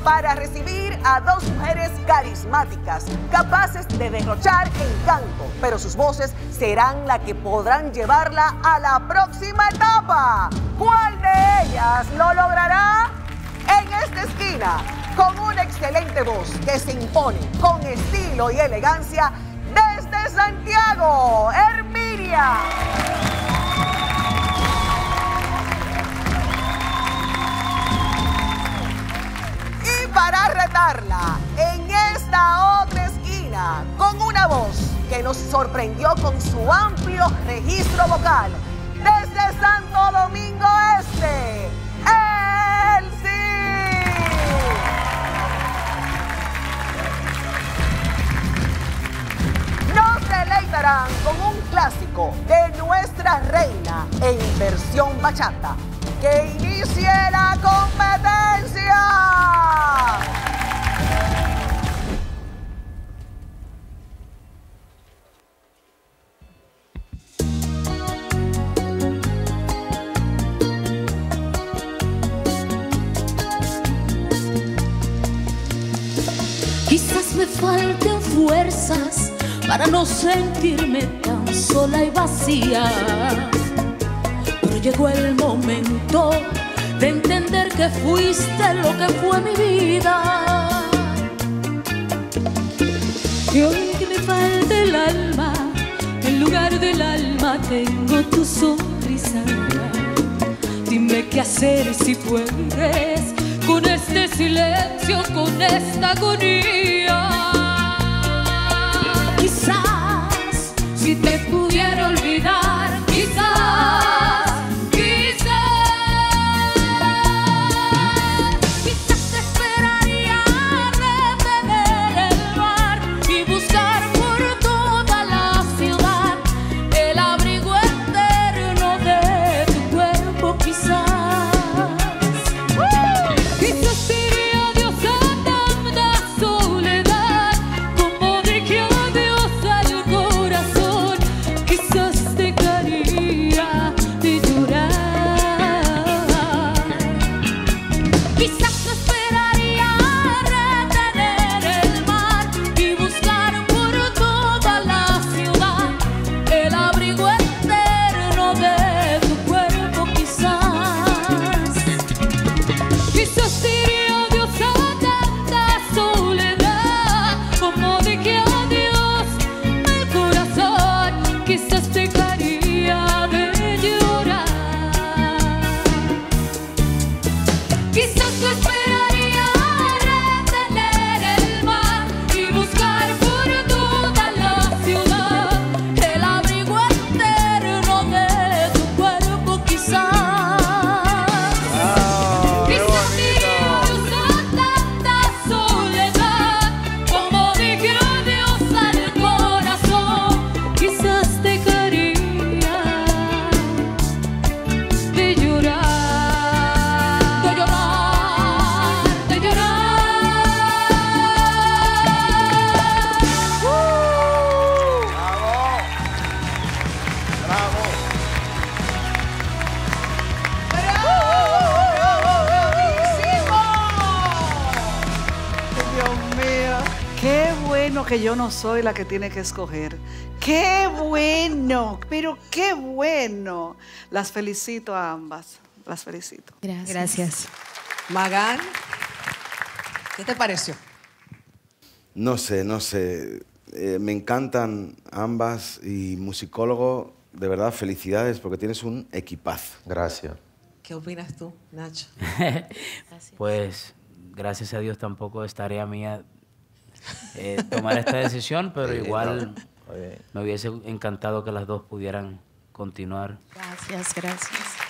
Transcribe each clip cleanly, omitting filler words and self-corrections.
para recibir a dos mujeres carismáticas, capaces de derrochar encanto, pero sus voces serán las que podrán llevarla a la próxima etapa. ¿Cuál de ellas lo logrará? En esta esquina, con una excelente voz que se impone con estilo y elegancia, desde Santiago, Herminia. Y para retarla, en esta otra esquina, con una voz que nos sorprendió con su amplio registro vocal, desde Santo Domingo Este, nos deleitarán con un clásico de nuestra reina en versión bachata. ¡Que inicie la competencia! Quizás me falten fuerzas para no sentirme tan sola y vacía, pero llegó el momento de entender que fuiste lo que fue mi vida. Y hoy que me falta el alma, en lugar del alma tengo tu sonrisa. Dime qué hacer si puedes con este silencio, con esta agonía. Quizás si te pudiera olvidar, quizás te esperaría retener el mar y buscar por toda la ciudad el abrigo eterno de tu cuerpo. Quizás diría adiós a tanta soledad, como dije adiós al corazón. Quizás dejaría de llorar. Quizás te esperaría retener el mar y buscar por toda la ciudad el abrigo eterno de tu cuerpo. Quizás diría adiós a tanta soledad, como dije adiós al corazón. Quizás dejaría de llorar. Quizás te esperaría retener el mar y buscar por toda la ciudad el abrigo eterno de tu cuerpo. Quizás diría adiós a tanta soledad, como dije adiós al corazón. Quizás dejaría de llorar, de llorar, de llorar. Dios mío, qué bueno que yo no soy la que tiene que escoger. Qué bueno, pero qué bueno. Las felicito a ambas, las felicito. Gracias. Magán, ¿qué te pareció? No sé. Me encantan ambas y musicólogo, de verdad, felicidades porque tienes un equipazo. Gracias. ¿Qué opinas tú, Nacho? Pues gracias a Dios tampoco es tarea mía tomar esta decisión, pero igual me hubiese encantado que las dos pudieran continuar. Gracias.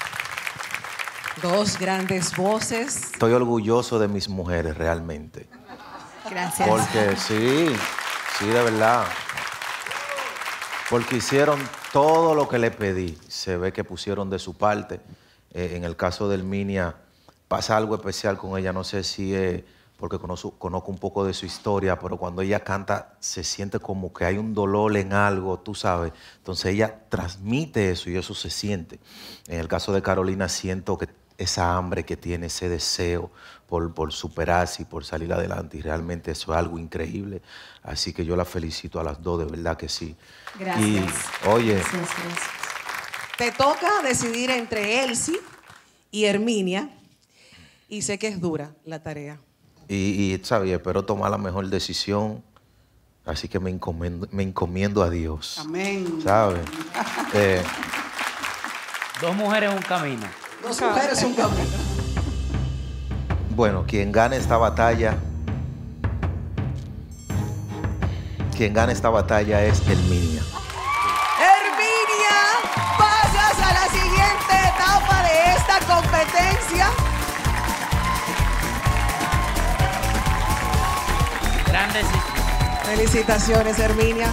Dos grandes voces. Estoy orgulloso de mis mujeres, realmente. Gracias. Porque sí, de verdad. Porque hicieron todo lo que le pedí. Se ve que pusieron de su parte. En el caso de Herminia, pasa algo especial con ella. No sé si es porque conozco un poco de su historia, pero cuando ella canta se siente como que hay un dolor en algo, tú sabes. Entonces ella transmite eso y eso se siente. En el caso de Carolina siento que esa hambre que tiene, ese deseo por superarse y por salir adelante. Y realmente eso es algo increíble. Así que yo la felicito a las dos, de verdad que sí. Gracias. Y, oye, Gracias. Te toca decidir entre Elsie y Herminia. Y sé que es dura la tarea. ¿sabes? Espero tomar la mejor decisión. Así que me encomiendo a Dios. Amén. ¿Sabes? Dos mujeres, un camino. Dos mujeres, un camino. Bueno, quien gane esta batalla es Herminia. Herminia, pasas a la siguiente etapa de esta competencia. Gran decisión. Felicitaciones, Herminia.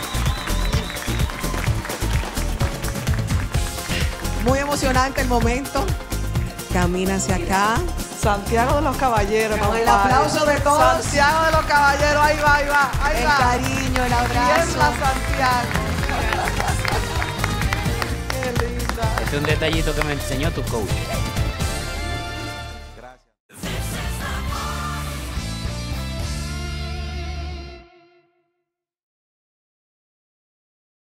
Muy emocionante el momento. Camina hacia acá. Santiago de los Caballeros. Con el compadre. aplauso de todos. Santiago de los Caballeros, ahí va, ahí va, ahí El va. cariño, el abrazo. Tiembla Santiago. Qué linda. Este es un detallito que me enseñó tu coach.